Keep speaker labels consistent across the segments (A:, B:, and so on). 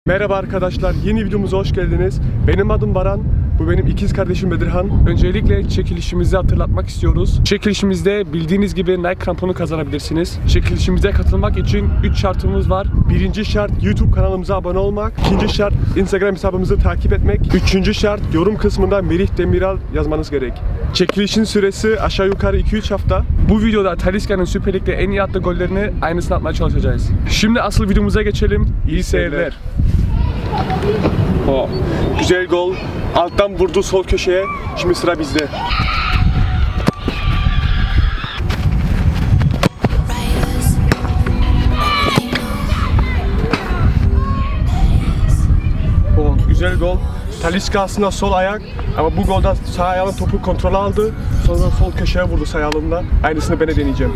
A: Merhaba arkadaşlar, yeni videomuza hoş geldiniz. Benim adım Baran, bu benim ikiz kardeşim Bedirhan. Öncelikle çekilişimizi hatırlatmak istiyoruz. Çekilişimizde bildiğiniz gibi Nike kramponu kazanabilirsiniz. Çekilişimize katılmak için 3 şartımız var. Birinci şart YouTube kanalımıza abone olmak. İkinci şart Instagram hesabımızı takip etmek. Üçüncü şart yorum kısmında Merih Demiral yazmanız gerek. Çekilişin süresi aşağı yukarı 2-3 hafta. Bu videoda Talisca'nın Süper Lig'de en iyi attığı gollerini aynısını atmaya çalışacağız. Şimdi asıl videomuza geçelim. İyi seyirler. Oh, güzel gol. Alttan vurdu sol köşeye. Şimdi sıra bizde. Oh, güzel gol. Talisca aslında sol ayak ama bu golda sağ ayağının topu kontrol aldı. Sonra sol köşeye vurdu sağ ayağında. Aynısını ben de deneyeceğim.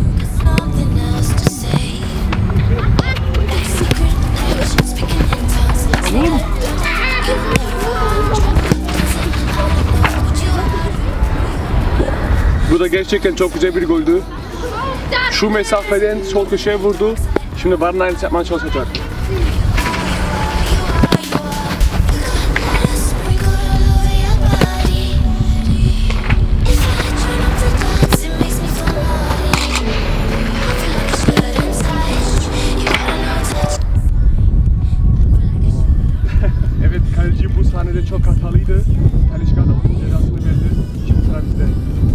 A: Bu da gerçekten çok güzel bir goldü. Şu mesafeden sol köşeye vurdu. Şimdi Baran aynısı yapmaya çalışacak. Evet, kaleci bu sahnede çok hatalıydı. Talisca da bunun cezasını verdi. Şimdi sıra bizde.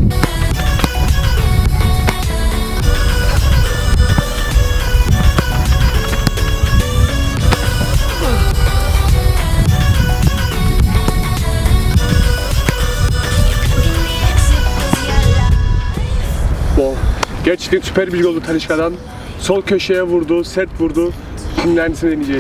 A: Gerçekten süper bir goldu Talisca'dan. Sol köşeye vurdu, sert vurdu. Şimdi aynısını deneyeceğiz.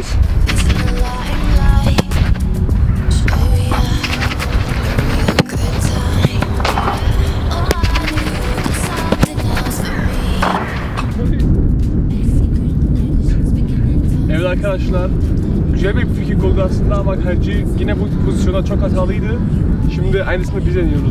A: Evet arkadaşlar, güzel bir frikik oldu aslında ama kaleci yine bu pozisyona çok hatalıydı. Şimdi aynısını biz deniyoruz.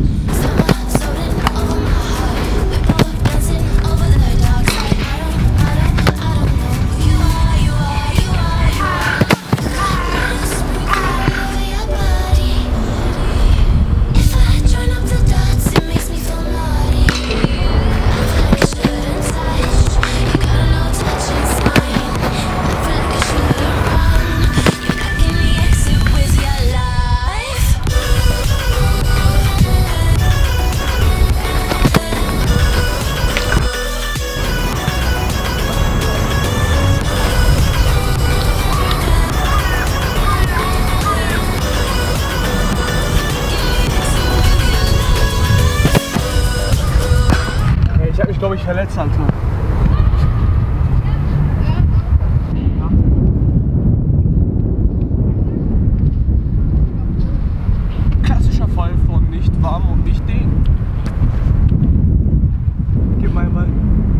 A: Ich glaube, ich verletzt, Alter. Klassischer Fall von nicht warm und nicht den. Gib mal Ball.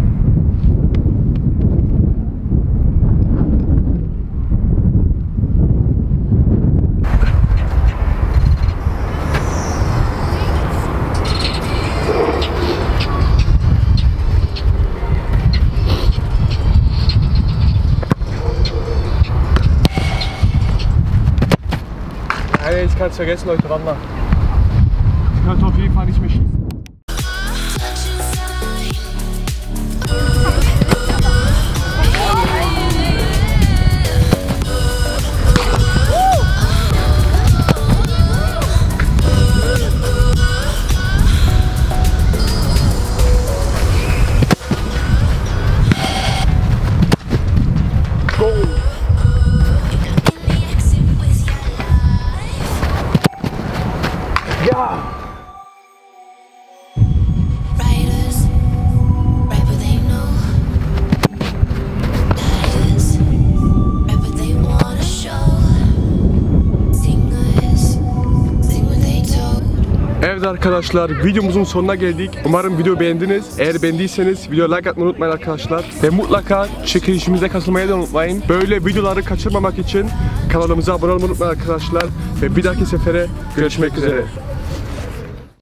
A: Ich kann es vergessen, Leute, warte mal. Ich könnte auf jeden Fall nicht mehr schießen. Ja! Evet arkadaşlar, videomuzun sonuna geldik. Umarım video beğendiniz. Eğer beğendiyseniz video like atmayı unutmayın arkadaşlar. Ve mutlaka çekilişimize katılmayı da unutmayın. Böyle videoları kaçırmamak için kanalımıza abone olmayı unutmayın arkadaşlar. Ve bir dahaki sefere görüşmek üzere.